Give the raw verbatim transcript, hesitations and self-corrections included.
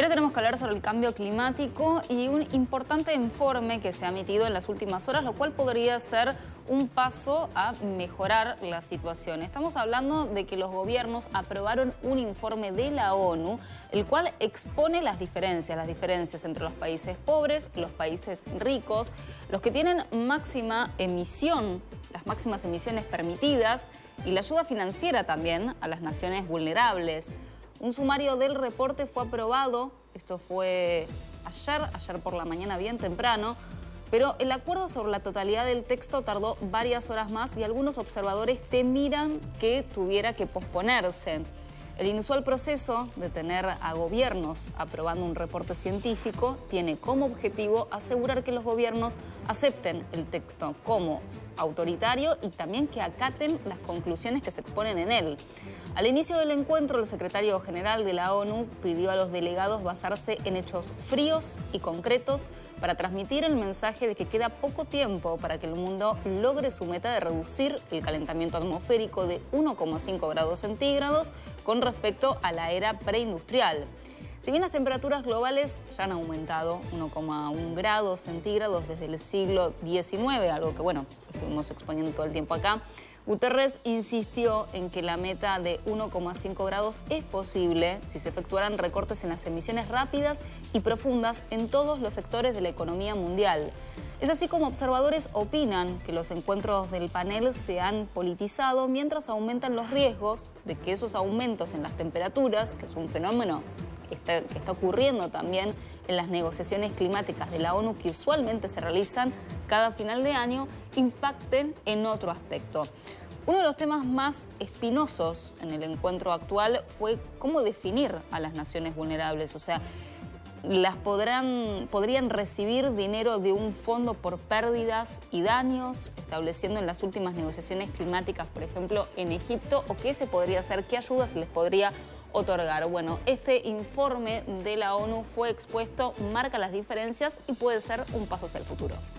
Ahora tenemos que hablar sobre el cambio climático y un importante informe que se ha emitido en las últimas horas, lo cual podría ser un paso a mejorar la situación. Estamos hablando de que los gobiernos aprobaron un informe de la ONU, el cual expone las diferencias, las diferencias entre los países pobres, los países ricos, los que tienen máxima emisión, las máximas emisiones permitidas y la ayuda financiera también a las naciones vulnerables. Un sumario del reporte fue aprobado, esto fue ayer, ayer por la mañana bien temprano, pero el acuerdo sobre la totalidad del texto tardó varias horas más y algunos observadores temían que tuviera que posponerse. El inusual proceso de tener a gobiernos aprobando un reporte científico tiene como objetivo asegurar que los gobiernos acepten el texto como autoritario y también que acaten las conclusiones que se exponen en él. Al inicio del encuentro, el secretario general de la ONU pidió a los delegados basarse en hechos fríos y concretos para transmitir el mensaje de que queda poco tiempo para que el mundo logre su meta de reducir el calentamiento atmosférico de uno coma cinco grados centígrados con respecto a la era preindustrial. Si bien las temperaturas globales ya han aumentado uno coma uno grados centígrados desde el siglo diecinueve, algo que, bueno, estuvimos exponiendo todo el tiempo acá, Guterres insistió en que la meta de uno coma cinco grados es posible si se efectuaran recortes en las emisiones rápidas y profundas en todos los sectores de la economía mundial. Es así como observadores opinan que los encuentros del panel se han politizado mientras aumentan los riesgos de que esos aumentos en las temperaturas, que es un fenómeno Está, que está ocurriendo también en las negociaciones climáticas de la ONU que usualmente se realizan cada final de año, impacten en otro aspecto. Uno de los temas más espinosos en el encuentro actual fue cómo definir a las naciones vulnerables, o sea, las podrán, podrían recibir dinero de un fondo por pérdidas y daños, estableciendo en las últimas negociaciones climáticas, por ejemplo, en Egipto, o qué se podría hacer, qué ayuda se les podría otorgar. Bueno, este informe de la ONU fue expuesto, marca las diferencias y puede ser un paso hacia el futuro.